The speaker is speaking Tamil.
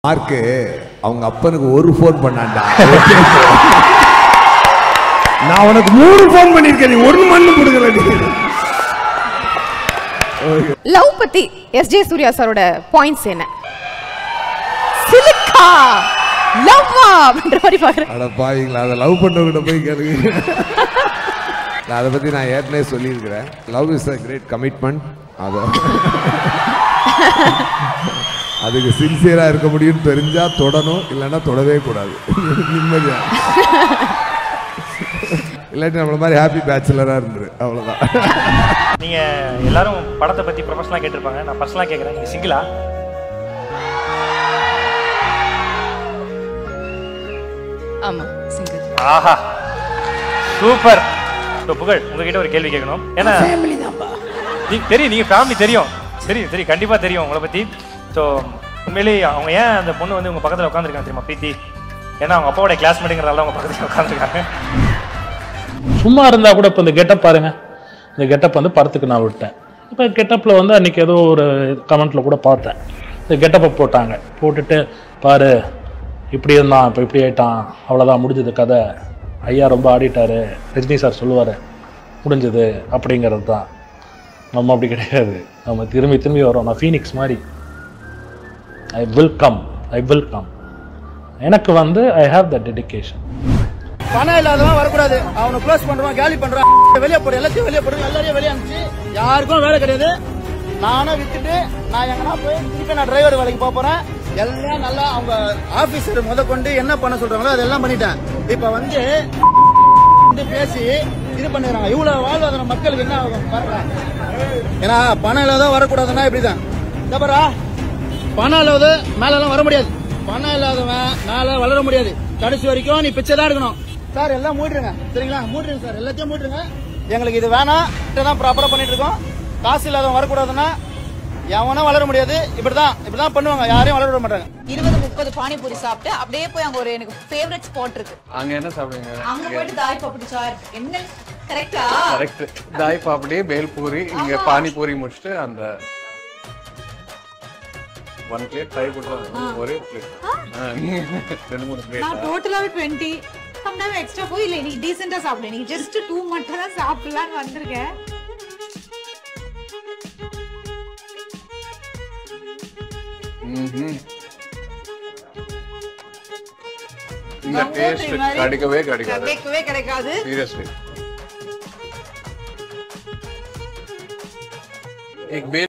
மார்க்கு அவங்க அப்பனுக்கு ஒரு ஃபோன் பண்ணாண்டா. நான் உனக்கு 3 ஃபோன் பண்ணிருக்கேன், நீ 1 மண்ணு கொடுக்கல. லவ் பத்தி எஸ்ஜே சூர்யா சாரோட பாயிண்ட்ஸ் என்ன? சிலிக்கா லவ்வா அப்படின்ற மாதிரி பாக்குறேன். அட பாவீங்களா, அதை லவ் பண்ணவங்கிட்ட போய் கேளுங்க. அதை பத்தி நான் ஏற்கனவே சொல்லியிருக்கிறேன். Love is a great commitment. அதுக்கு சின்சியரா இருக்க முடியும்னு தெரிஞ்சா தொடணும், இல்லைன்னா தொடவே கூடாது. நிம்மதியா இல்லாட்டி நம்மள மாதிரி ஹாப்பி பேச்சுலரா இருந்துரு, அவ்வளவுதான். நீங்க எல்லாரும் படத்தை பத்தி ப்ரொமோஷனலா கேட்டிருப்பாங்க. நான் பர்சனலா கேட்கறேன், நீங்க சிங்கிளா? ஆமா, சிங்கிள். ஆஹா, சூப்பர். புகழ், உங்ககிட்ட ஒரு கேள்வி கேட்கணும். ஏன்னா தெரியும், நீங்க ஃபேமிலி தெரியும், தெரியும் தெரியும், கண்டிப்பா தெரியும் உங்களை பத்தி. ஸோ உண்மையிலேயே அவங்க ஏன் அந்த பொண்ணு வந்து உங்க பக்கத்துல உட்காந்துருக்காங்க தெரியுமா? பிரீத்தி. ஏன்னா அவங்க அப்பாவோட கிளாஸ்மேட்டுங்கிறதால அவங்க பக்கத்துல உட்காந்துருக்காங்க. சும்மா இருந்தா கூட இப்போ இந்த கெட்டப் பாருங்க, இந்த கெட்டப் வந்து படத்துக்கு நான் விட்டேன். இப்போ கெட்டப்பில் வந்து அன்றைக்கி ஏதோ ஒரு கமெண்ட்டில் கூட பார்த்தேன், இந்த கெட்டப்பை போட்டாங்க. போட்டுட்டு பாரு இப்படி இருந்தான், இப்போ இப்படி ஆகிட்டான், அவ்வளோதான் முடிஞ்சது கதை, ஐயா ரொம்ப ஆடிட்டாரு, ரஜினி சார் சொல்லுவார் முடிஞ்சது அப்படிங்கிறது தான். நம்ம அப்படி கிடையாது, நம்ம திரும்பி திரும்பி வரோம். நான் ஃபீனிக்ஸ் மாதிரி. I will come. எனக்கு வந்து ஐ ஹாவ் த டெடிகேஷன். பணம் இல்லாதவன் வரக்கூடாது, அவனை க்ளோஸ் பண்றான், காலி பண்றான், வெளியே போடு, எல்லாத்தையும் வெளியே போடு, எல்லாரையும் வெளியே அனுப்பிச்சு யாருக்கும் வேலை கிடையாது. நானும் விட்டுட்டு நான் எங்கன்னா போய் திருப்பி நான் டிரைவர் வேலைக்கு போறேன். எல்லாம் நல்லா அவங்க ஆபீசர் முத கொண்டு என்ன பண்ண சொல்றாங்களோ அதெல்லாம் பண்ணிட்டேன். இப்ப வந்து பேசி இது பண்ணிடுறாங்க. இவ்வளவு வாழ்வாதார மக்களுக்கு என்ன ஆகும் பாருங்க. ஏன்னா பணம் இல்லாத வரக்கூடாதுன்னா இப்படிதான். தப்பரா பணம் இல்லாத மேல எல்லாம் வர முடியாது, பணம் இல்லாதவன் மேல வளர முடியாது. கடைசி வரைக்கும் நீ பிச்சை தான் எடுக்கணும். சார் எல்லாம் மூடுங்க, சரிங்களா? மூடுங்க சார், எல்லாத்தையும் மூடுங்க. எங்களுக்கு இது வேணாம், தான் ப்ராப்பரா பண்ணிட்டு இருக்கோம். காசு இல்லாதவன் வரக்கூடாதுன்னா எவனும் வளர முடியாது. இப்படிதான் பண்ணுவாங்க, யாரையும் வளர விட மாட்டாங்க. 20-30 பானிபூரி சாப்பிட்டு அப்படியே போய் அங்க ஒரு எனக்கு ஃபேவரட் ஸ்பாட் இருக்கு. அங்க என்ன சாப்பிடுங்க? அங்க போயிட்டு தாய் பாப்படி சார். என்ன கரெக்ட்டா? கரெக்ட். தாய் பாப்படி, பேல்பூரி, இங்க பானிபூரி முடிச்சிட்டு அந்த 1 பிளேட் ட்ரை பண்ணுவாங்க. ஒரே பிளேட் 2-3 பிளேட். நான் டோட்டலாவே 20. சம்டைம் எக்ஸ்ட்ரா போய் இல்ல நீ டீசென்ட்டா சாப்பிடு, நீ ஜஸ்ட் 2 மட்டும் தான் சாப்பிடலாம்னு வந்திருக்கேன். இந்த டேஸ்ட் கிடைக்கவே கிடைக்காது. சீரியஸ்லி. एक